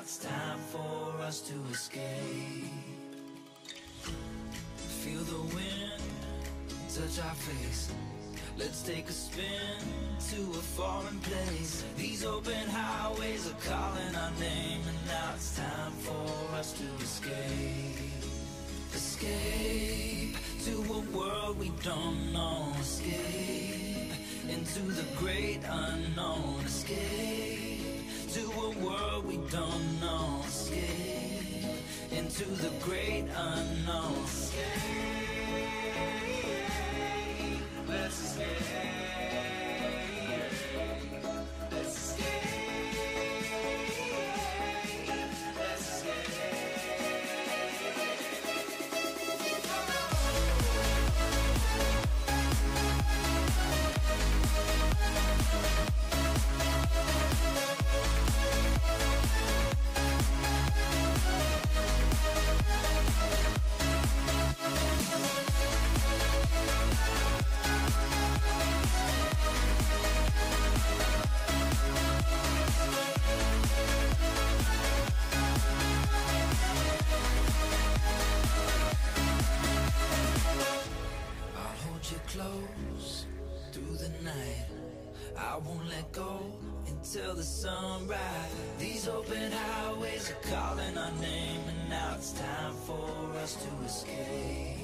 it's time for us to escape. Feel the wind touch our face. Let's take a spin to a foreign place. These open highways are calling our name, and now it's time for us to escape. Escape to a world we don't know. Escape into the great unknown. Escape to a world we don't know. Escape into the great unknown. Escape, let's escape. Let's escape. Let's escape. Close through the night, I won't let go until the sunrise. These open highways are calling our name, and now it's time for us to escape.